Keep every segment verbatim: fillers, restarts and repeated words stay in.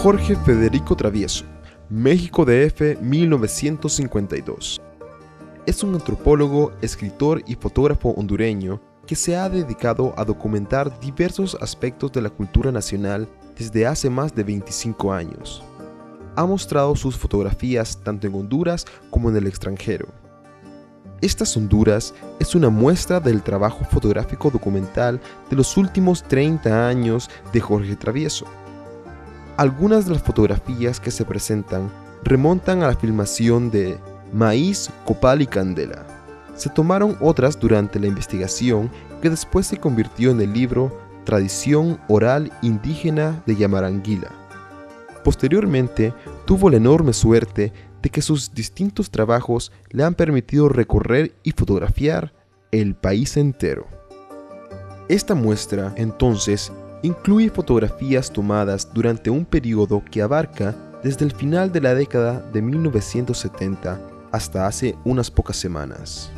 Jorge Federico Travieso, México D F mil novecientos cincuenta y dos. Es un antropólogo, escritor y fotógrafo hondureño que se ha dedicado a documentar diversos aspectos de la cultura nacional desde hace más de veinticinco años. Ha mostrado sus fotografías tanto en Honduras como en el extranjero. Estas Honduras es una muestra del trabajo fotográfico documental de los últimos treinta años de Jorge Travieso. Algunas de las fotografías que se presentan remontan a la filmación de Maíz, Copal y Candela. Se tomaron otras durante la investigación que después se convirtió en el libro Tradición Oral Indígena de Yamaranguila. Posteriormente, tuvo la enorme suerte de que sus distintos trabajos le han permitido recorrer y fotografiar el país entero. Esta muestra, entonces, incluye fotografías tomadas durante un periodo que abarca desde el final de la década de mil novecientos setenta hasta hace unas pocas semanas.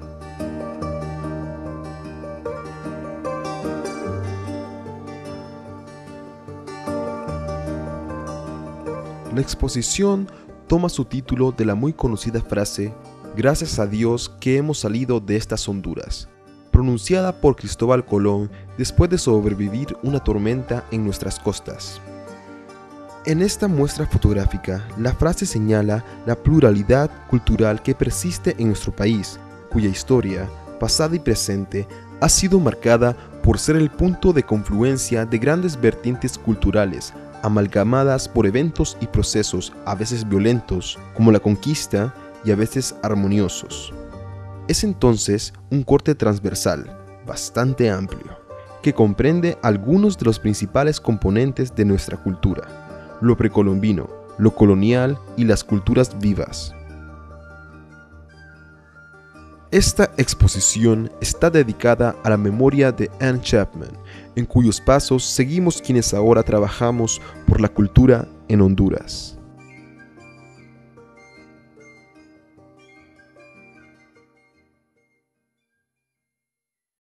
La exposición toma su título de la muy conocida frase "Gracias a Dios que hemos salido de estas Honduras", pronunciada por Cristóbal Colón después de sobrevivir una tormenta en nuestras costas. En esta muestra fotográfica, la frase señala la pluralidad cultural que persiste en nuestro país, cuya historia, pasada y presente, ha sido marcada por ser el punto de confluencia de grandes vertientes culturales, amalgamadas por eventos y procesos a veces violentos, como la conquista, y a veces armoniosos. Es entonces un corte transversal, bastante amplio, que comprende algunos de los principales componentes de nuestra cultura, lo precolombino, lo colonial y las culturas vivas. Esta exposición está dedicada a la memoria de Anne Chapman, en cuyos pasos seguimos quienes ahora trabajamos por la cultura en Honduras.